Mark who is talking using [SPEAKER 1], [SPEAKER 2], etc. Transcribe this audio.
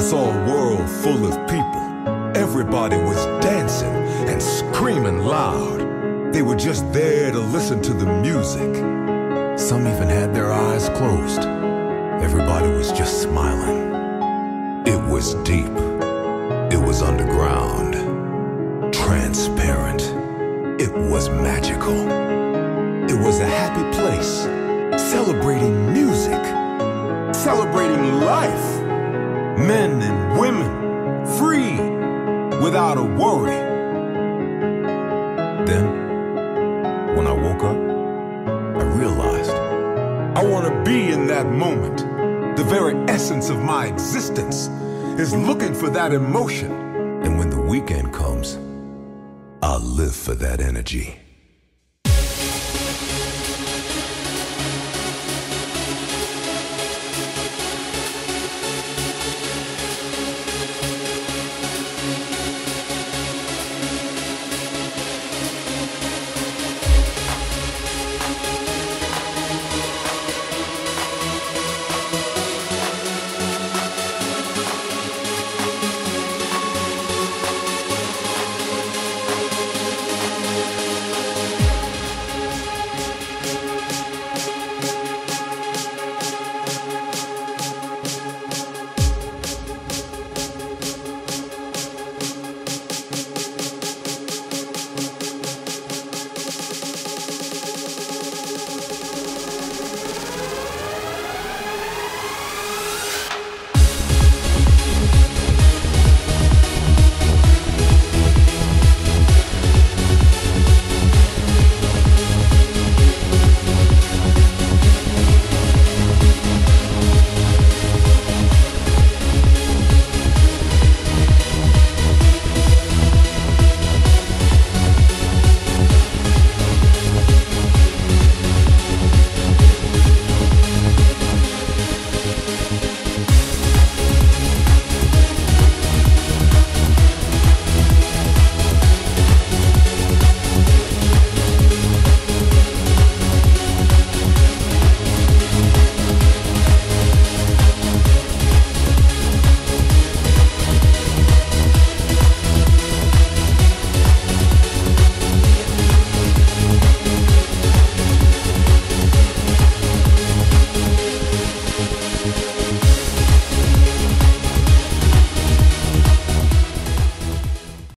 [SPEAKER 1] I saw a world full of people. Everybody was dancing and screaming loud. They were just there to listen to the music. Some even had their eyes closed. Everybody was just smiling. It was deep. It was underground. Transparent. It was magical. It was a happy place, celebrating music, celebrating life. Men and women, free, without a worry. Then, when I woke up, I realized I want to be in that moment. The very essence of my existence is looking for that emotion. And when the weekend comes, I'll live for that energy.